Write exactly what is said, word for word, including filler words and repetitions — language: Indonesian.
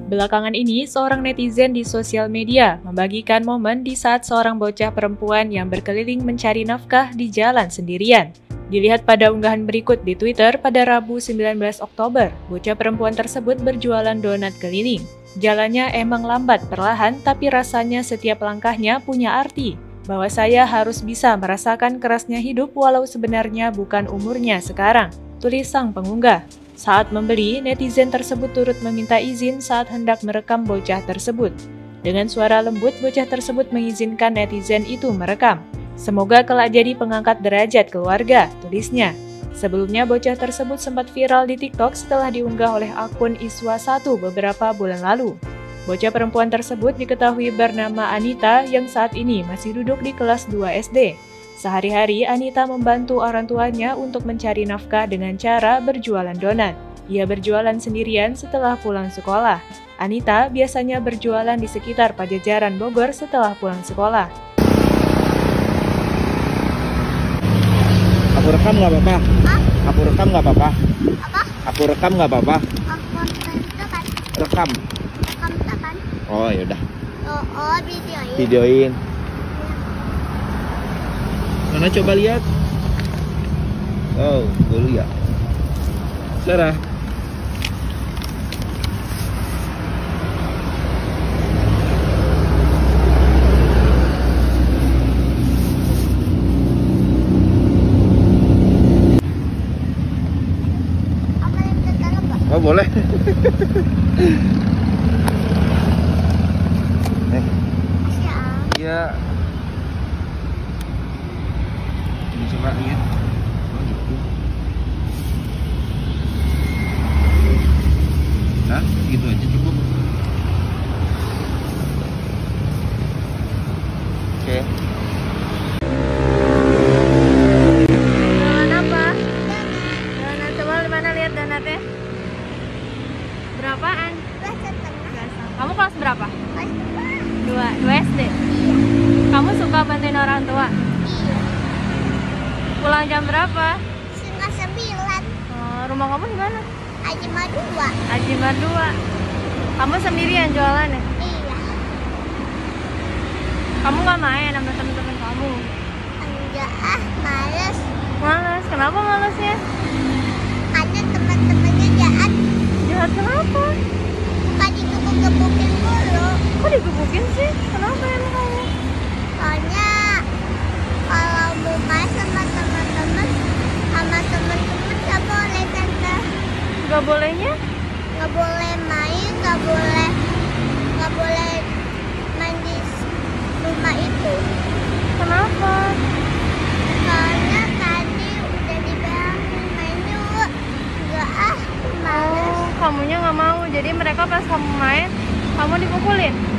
Belakangan ini, seorang netizen di sosial media membagikan momen di saat seorang bocah perempuan yang berkeliling mencari nafkah di jalan sendirian. Dilihat pada unggahan berikut di Twitter pada Rabu sembilan belas Oktober, bocah perempuan tersebut berjualan donat keliling. Jalannya emang lambat perlahan, tapi rasanya setiap langkahnya punya arti. Bahwa saya harus bisa merasakan kerasnya hidup walau sebenarnya bukan umurnya sekarang, tulis sang pengunggah. Saat membeli, netizen tersebut turut meminta izin saat hendak merekam bocah tersebut. Dengan suara lembut, bocah tersebut mengizinkan netizen itu merekam. Semoga kelak jadi pengangkat derajat keluarga, tulisnya. Sebelumnya, bocah tersebut sempat viral di TikTok setelah diunggah oleh akun Iswa satu beberapa bulan lalu. Bocah perempuan tersebut diketahui bernama Anita yang saat ini masih duduk di kelas dua S D. Sehari-hari, Anita membantu orang tuanya untuk mencari nafkah dengan cara berjualan donat. Ia berjualan sendirian setelah pulang sekolah. Anita biasanya berjualan di sekitar Pajajaran Bogor setelah pulang sekolah. Aku rekam nggak apa-apa? Aku rekam nggak apa-apa? Apa? Aku rekam nggak apa-apa? Aku kapan? Rekam. Rekam kapan? Oh yaudah. Oh, oh videoin. Videoin. Mana coba lihat? Oh, dulu ya. Sarah. Apa yang terdalam, Pak? Oh boleh. eh, Siap. iya. Ini coba lihat. Oh gitu. Nah, gitu aja cukup. Oke. Donat apa? Donat, coba di mana lihat donatnya? Berapaan? Dua setengah. Kamu kelas berapa? Pas dua. Dua, dua S D. Kamu suka bantuin orang tua? Iya. Pulang jam berapa? Setengah sembilan. Oh, rumah kamu di mana? Aji dua. Aji dua. Kamu sendirian jualannya? Iya. Kamu nggak main sama temen-temen kamu? Enggak ah, males. Males. Kenapa malesnya? Karena teman-temannya jahat. Jahat kenapa? Suka digebuk-gebukin mulu. Kok digebukin sih? Kenapa emang kamu? Soalnya kalau mau main sama teman-teman, sama teman-teman nggak boleh tante. Gak bolehnya? Nggak boleh main, nggak boleh, nggak boleh main di rumah itu. Kenapa? Soalnya tadi udah dibilangin main yuk. Nggak ah, males. Oh, kamunya nggak mau. Jadi mereka pas kamu main, kamu dipukulin?